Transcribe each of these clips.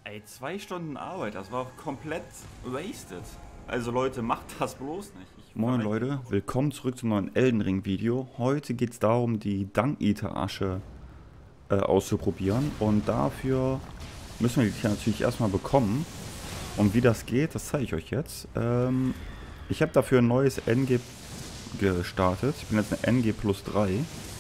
Ey, 2 Stunden Arbeit, das war komplett wasted. Also Leute, macht das bloß nicht. Moin Leute, willkommen zurück zum neuen Elden Ring Video. Heute geht es darum, die Dung Eater Asche auszuprobieren. Und dafür müssen wir die natürlich erstmal bekommen. Und wie das geht, das zeige ich euch jetzt. Ich habe dafür ein neues NG gestartet. Ich bin jetzt eine NG plus 3.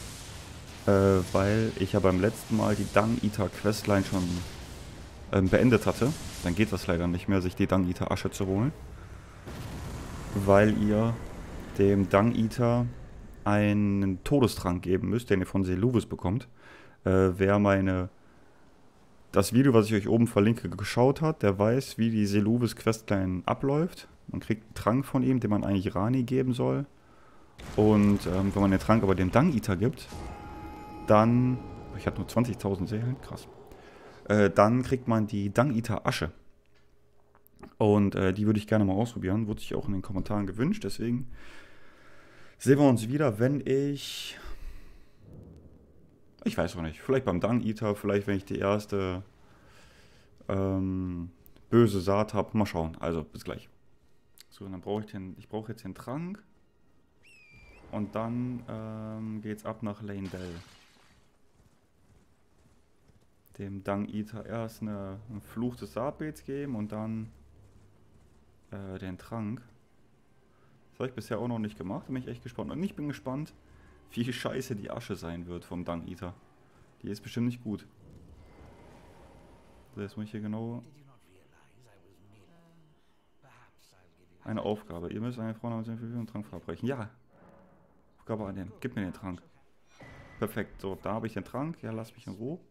Weil ich ja beim letzten Mal die Dung Eater Questline schon beendet hatte. Dann geht das leider nicht mehr, sich die Dung Eater Asche zu holen. Weil ihr dem Dung Eater einen Todestrank geben müsst, den ihr von Seluvis bekommt. Wer das Video, was ich euch oben verlinke, geschaut hat, der weiß, wie die Seluvis Questline abläuft. Man kriegt einen Trank von ihm, den man eigentlich Rani geben soll. Und wenn man den Trank aber dem Dung Eater gibt, dann... Ich habe nur 20.000 Seelen, krass. Dann kriegt man die Dung Eater Asche. Und die würde ich gerne mal ausprobieren. Wurde sich auch in den Kommentaren gewünscht. Deswegen sehen wir uns wieder, wenn ich... Ich weiß noch nicht. Vielleicht beim Dung Eater. Vielleicht, wenn ich die erste böse Saat habe. Mal schauen. Also, bis gleich. So, dann brauche ich brauche jetzt den Trank. Und dann geht's ab nach Leyndell. Dem Dung Eater erst einen Fluch des Saatbeets geben und dann den Trank. Das habe ich bisher auch noch nicht gemacht, da bin ich echt gespannt. Und ich bin gespannt, wie scheiße die Asche sein wird vom Dung Eater. Die ist bestimmt nicht gut. So, jetzt muss ich hier genau... Eine Aufgabe. Ihr müsst eine Frau namens einen Trank verabreichen. Ja! Aufgabe annehmen. Gib mir den Trank. Perfekt. So, da habe ich den Trank. Ja, lass mich in Ruhe.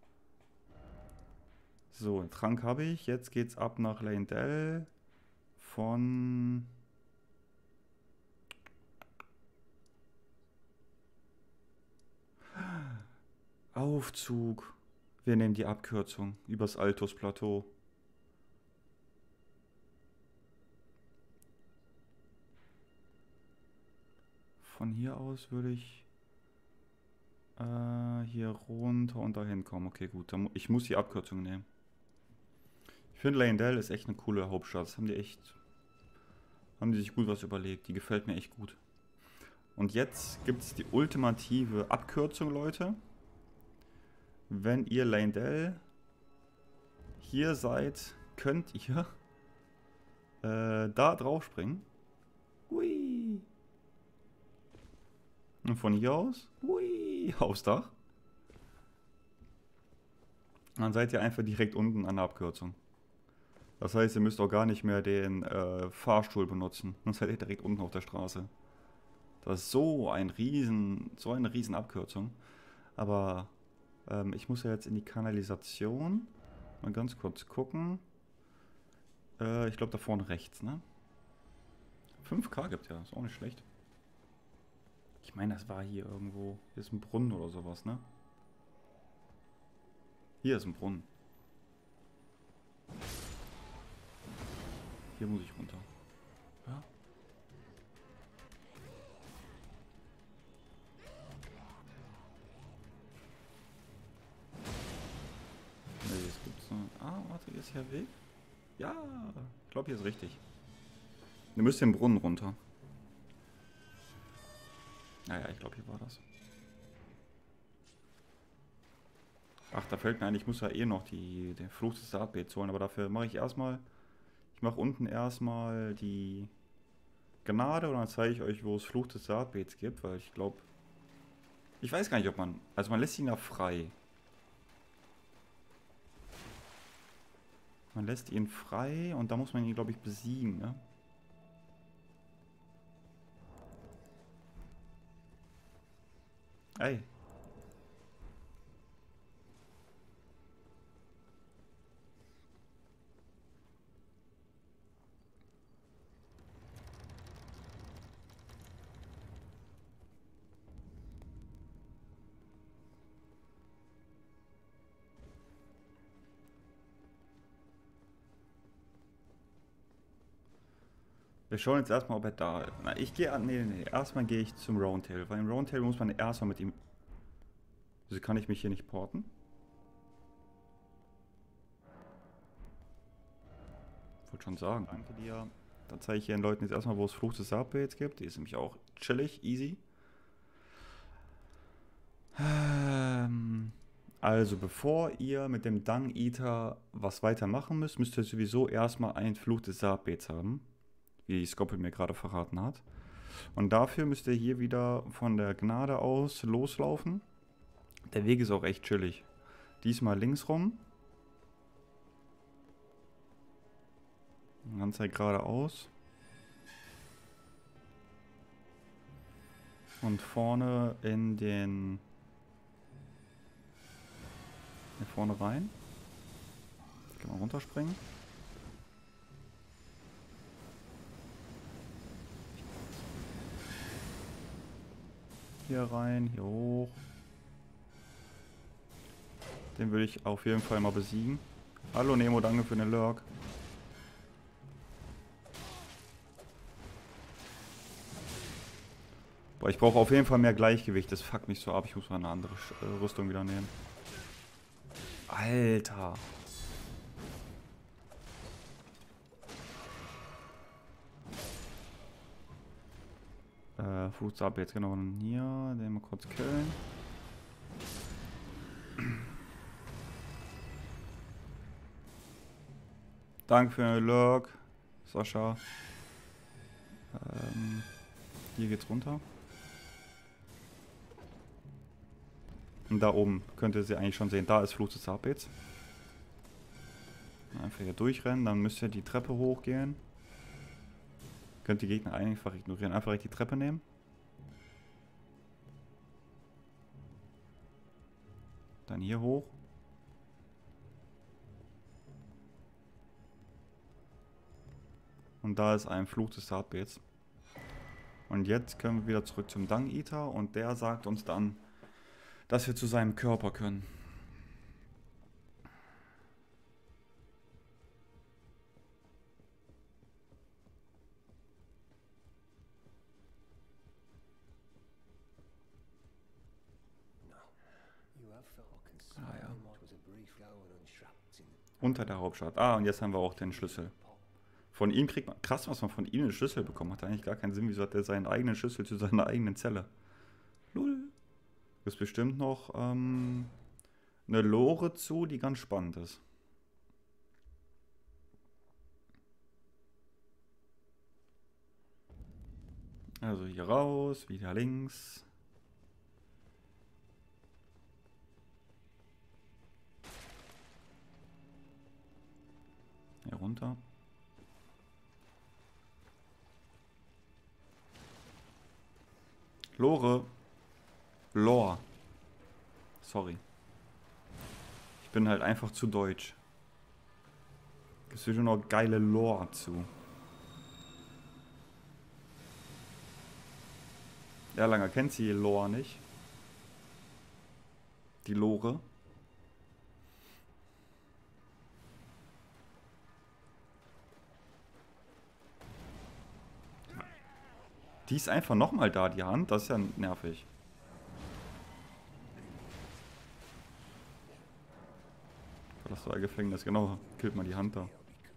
So, den Trank habe ich. Jetzt geht's ab nach Leyndell. Von... Aufzug. Wir nehmen die Abkürzung übers Altus-Plateau. Von hier aus würde ich hier runter und dahin kommen. Okay, gut. Ich muss die Abkürzung nehmen. Ich finde, Leyndell ist echt eine coole Hauptstadt. Das haben die sich gut was überlegt. Die gefällt mir echt gut. Und jetzt gibt es die ultimative Abkürzung, Leute. Wenn ihr Leyndell hier seid, könnt ihr da drauf springen. Hui. Und von hier aus, hui, aufs Dach. Dann seid ihr einfach direkt unten an der Abkürzung. Das heißt, ihr müsst auch gar nicht mehr den Fahrstuhl benutzen. Dann seid ihr direkt unten auf der Straße. Das ist so eine riesen Abkürzung. Aber ich muss ja jetzt in die Kanalisation. Mal ganz kurz gucken. Ich glaube da vorne rechts, ne? 5K gibt ja, ist auch nicht schlecht. Ich meine, das war hier irgendwo. Hier ist ein Brunnen oder sowas, ne? Hier ist ein Brunnen. Hier muss ich runter. Ja. Ne, jetzt gibt's noch... Ah, warte, hier ist hier Weg. Ja, ich glaube, hier ist richtig. Ihr müsst den Brunnen runter. Naja, ich glaube, hier war das. Ach, da fällt mir ein, ich muss ja eh noch den Fluch des Saatbeets holen, aber dafür mache ich erstmal... Ich mache unten erstmal die Gnade und dann zeige ich euch, wo es Fluch des Saatbeets gibt, weil ich glaube... Ich weiß gar nicht, ob man... Also man lässt ihn ja frei. Man lässt ihn frei und da muss man ihn, glaube ich, besiegen, ne? Ey. Wir schauen jetzt erstmal, ob er da ist. Na, ich gehe an. Nee. Erstmal gehe ich zum Roundtail. Weil im Roundtail muss man erstmal mit ihm. Also kann ich mich hier nicht porten? wollte schon sagen. Danke dir. Dann zeige ich hier den Leuten jetzt erstmal, wo es Fluch des Sarpeds gibt. Die ist nämlich auch chillig, easy. Also, bevor ihr mit dem Dung Eater was weitermachen müsst, müsst ihr sowieso erstmal einen Fluch des Sarpeds haben. Wie Skoppel mir gerade verraten hat. Und dafür müsst ihr hier wieder von der Gnade aus loslaufen. Der Weg ist auch echt chillig. Diesmal links rum. Die ganze Zeit geradeaus. Und vorne in den... Hier vorne rein. Kann man runterspringen. Hier rein, hier hoch. Den würde ich auf jeden Fall mal besiegen. Hallo Nemo, danke für den Lurk. Boah, ich brauche auf jeden Fall mehr Gleichgewicht. Das fuckt mich so ab. Ich muss mal eine andere Rüstung wieder nehmen. Alter. Fuß ab jetzt genau hier. Den mal kurz killen. Danke für den Lurk, Sascha. Hier geht's runter. Und da oben könnt ihr sie eigentlich schon sehen. Da ist Fluch des Sarpeds. Einfach hier durchrennen, dann müsst ihr die Treppe hochgehen. Könnt die Gegner einfach ignorieren. Einfach die Treppe nehmen. Dann hier hoch. Und da ist ein Fluch des Sarpeds. Und jetzt können wir wieder zurück zum Dung Eater und der sagt uns dann, dass wir zu seinem Körper können. Ah, ja. Unter der Hauptstadt. Ah, und jetzt haben wir auch den Schlüssel. Von ihm kriegt man... Krass, was man von ihm einen Schlüssel bekommen hat. Eigentlich gar keinen Sinn. Wieso hat er seinen eigenen Schlüssel zu seiner eigenen Zelle? Lul. Ist bestimmt noch eine Lore zu, die ganz spannend ist. Also hier raus, wieder links. Hier runter. Lore. Lore. Sorry. Ich bin halt einfach zu deutsch. Gibt's schon noch geile Lore zu. Erlanger kennt sie Lore nicht. Die Lore. Die ist einfach nochmal da, die Hand. Das ist ja nervig. Das war Gefängnis, genau. Killt mal die Hand da.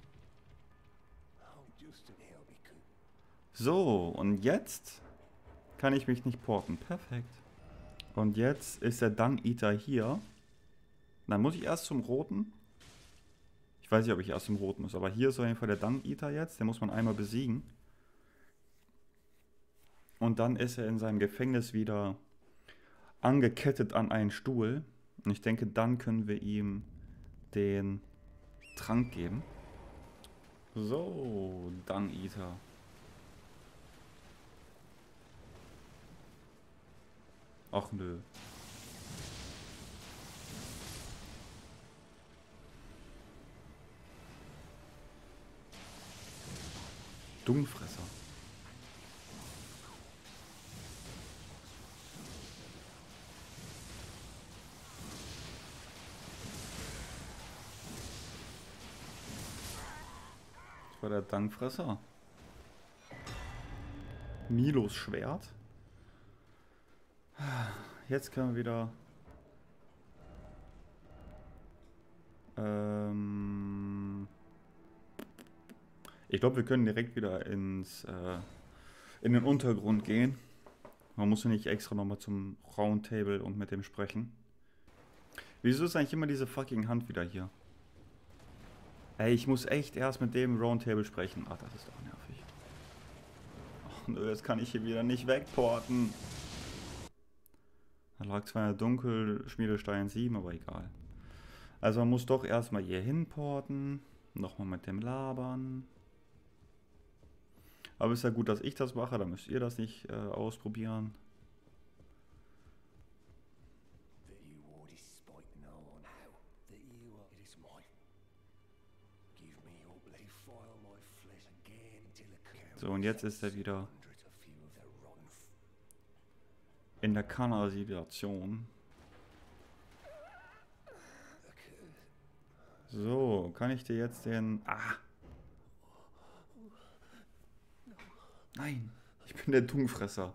So, und jetzt kann ich mich nicht porten. Perfekt. Und jetzt ist der Dung Eater hier. Dann muss ich erst zum Roten. Ich weiß nicht, ob ich erst zum Roten muss, aber hier ist auf jeden Fall der Dung Eater jetzt. Den muss man einmal besiegen. Und dann ist er in seinem Gefängnis wieder angekettet an einen Stuhl. Und ich denke, dann können wir ihm den Trank geben. So, Dung Eater. Ach nö. Dummfresser. Das war der Dankfresser. Milos Schwert. Jetzt können wir wieder... Ich glaube, wir können direkt wieder in den Untergrund gehen. Man muss ja nicht extra nochmal zum Roundtable und mit dem sprechen. Wieso ist eigentlich immer diese fucking Hand wieder hier? Ey, ich muss echt erst mit dem Roundtable sprechen. Ach, das ist doch nervig. Ach nö, jetzt kann ich hier wieder nicht wegporten. Da lag zwar in der Dunkelschmiedestein 7, aber egal. Also man muss doch erstmal hier hinporten. Nochmal mit dem labern. Aber ist ja gut, dass ich das mache, dann müsst ihr das nicht ausprobieren. So, und jetzt ist er wieder in der Kanalisation. So, kann ich dir jetzt den... Ah! Nein, ich bin der Dungfresser.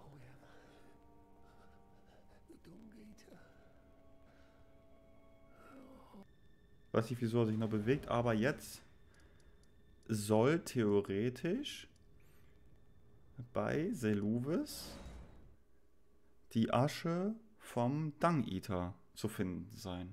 Weiß nicht, wieso er sich noch bewegt, aber jetzt soll theoretisch bei Seluvis die Asche vom Dung Eater zu finden sein.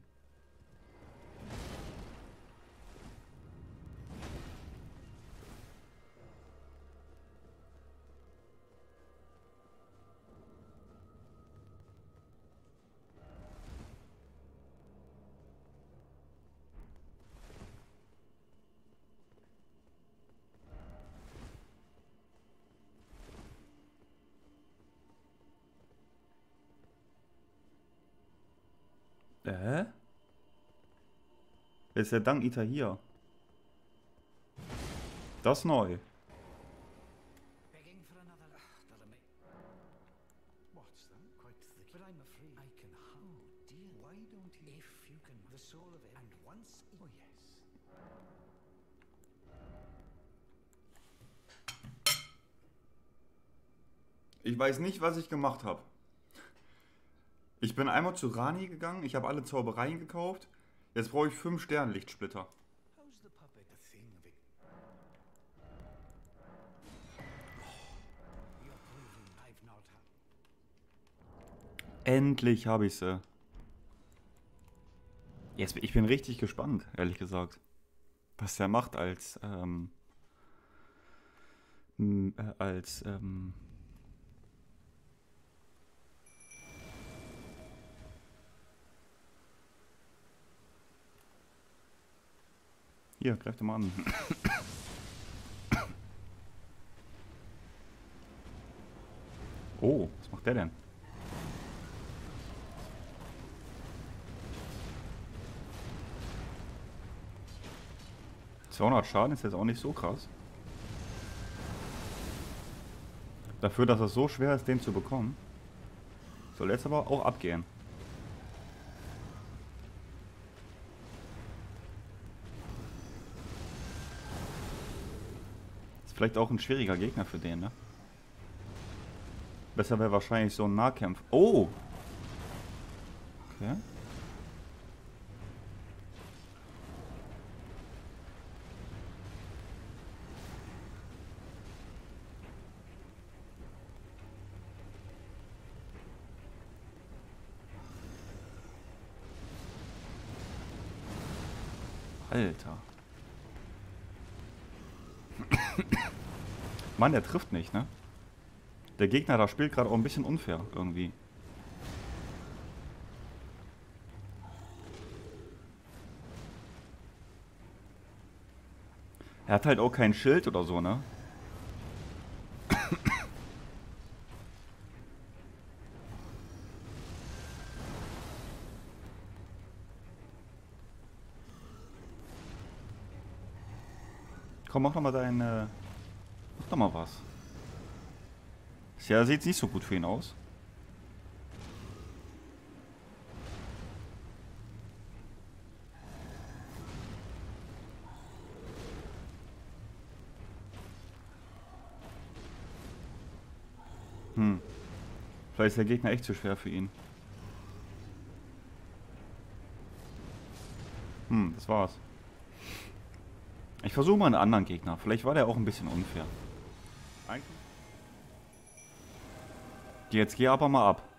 Ist der Dung Eater hier? Das ist neu. Ich weiß nicht, was ich gemacht habe. Ich bin einmal zu Rani gegangen, ich habe alle Zaubereien gekauft. Jetzt brauche ich 5 Sternlichtsplitter. Endlich habe ich sie. Jetzt, ich bin richtig gespannt, ehrlich gesagt. Was der macht Hier, greif dir mal an. Oh, was macht der denn? $200 Schaden ist jetzt auch nicht so krass. Dafür, dass es so schwer ist, den zu bekommen. Soll jetzt aber auch abgehen. Ist vielleicht auch ein schwieriger Gegner für den, ne? Besser wäre wahrscheinlich so ein Nahkämpfer. Oh! Okay. Alter. Mann, der trifft nicht, ne? Der Gegner da spielt gerade auch ein bisschen unfair irgendwie. Er hat halt auch kein Schild oder so, ne? Komm, mach doch mal deine... Mach doch mal was. Ja, sieht nicht so gut für ihn aus. Vielleicht ist der Gegner echt zu schwer für ihn. Das war's. Ich versuche mal einen anderen Gegner. Vielleicht war der auch ein bisschen unfair. Eigentlich. Jetzt geh aber mal ab.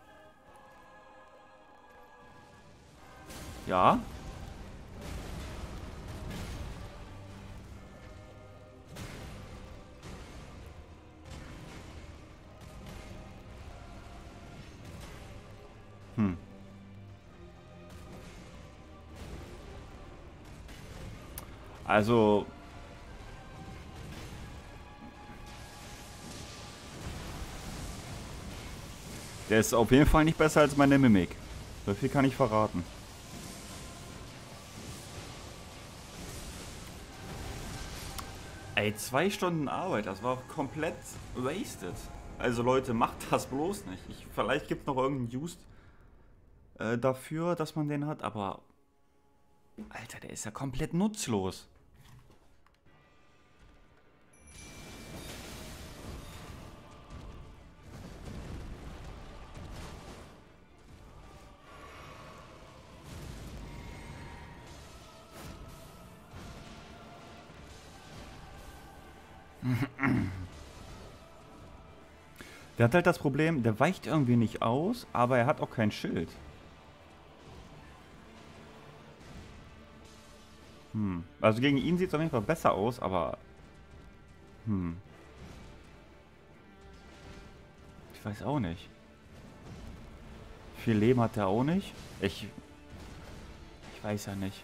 Ja. Also... Der ist auf jeden Fall nicht besser als meine Mimik. So viel kann ich verraten. Ey, 2 Stunden Arbeit, das war komplett wasted. Also Leute, macht das bloß nicht. Vielleicht gibt es noch irgendeinen Use dafür, dass man den hat, aber... Alter, der ist ja komplett nutzlos. Der hat halt das Problem, der weicht irgendwie nicht aus, aber er hat auch kein Schild. Also gegen ihn sieht es auf jeden Fall besser aus, aber... Ich weiß auch nicht. Viel Leben hat er auch nicht. Ich weiß ja nicht.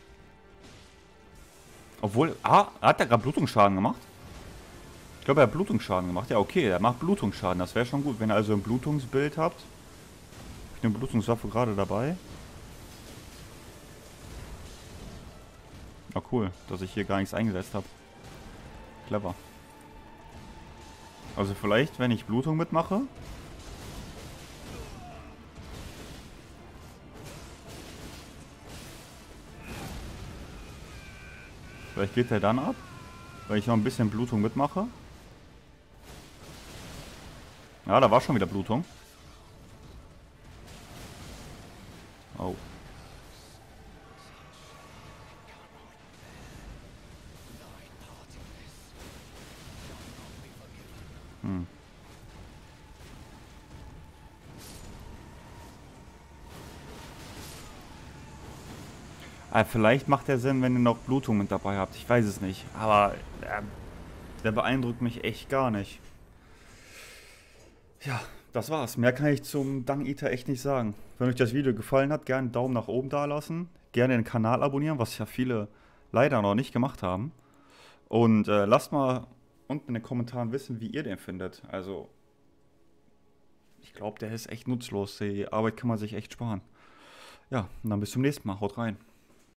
Obwohl... hat er gerade Blutungsschaden gemacht? Ich glaube, er hat Blutungsschaden gemacht. Ja, okay, er macht Blutungsschaden. Das wäre schon gut, wenn ihr also ein Blutungsbild habt. Ich habe eine Blutungswaffe gerade dabei. Ah, cool, dass ich hier gar nichts eingesetzt habe. Clever. Also vielleicht, wenn ich Blutung mitmache. Vielleicht geht der dann ab. Weil ich noch ein bisschen Blutung mitmache. Ja, da war schon wieder Blutung. Oh. Vielleicht macht der Sinn, wenn ihr noch Blutung mit dabei habt. Ich weiß es nicht. Aber der beeindruckt mich echt gar nicht. Ja, das war's. Mehr kann ich zum Dung Eater echt nicht sagen. Wenn euch das Video gefallen hat, gerne einen Daumen nach oben da lassen. Gerne den Kanal abonnieren, was ja viele leider noch nicht gemacht haben. Und lasst mal unten in den Kommentaren wissen, wie ihr den findet. Also, ich glaube, der ist echt nutzlos. Die Arbeit kann man sich echt sparen. Ja, und dann bis zum nächsten Mal. Haut rein.